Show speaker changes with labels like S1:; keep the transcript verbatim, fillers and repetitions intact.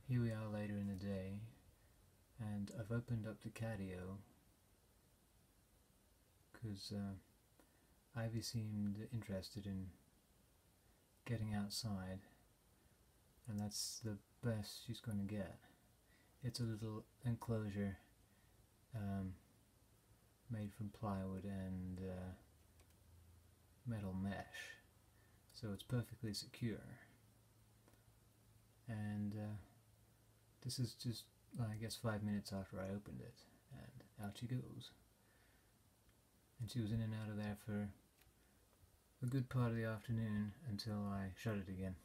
S1: Here we are later in the day, and I've opened up the catio because uh, Ivy seemed interested in getting outside, and that's the best she's going to get. It's a little enclosure um, made from plywood and uh, metal mesh, so it's perfectly secure. And uh, this is just, I guess, five minutes after I opened it, and out she goes. And she was in and out of there for a good part of the afternoon until I shut it again.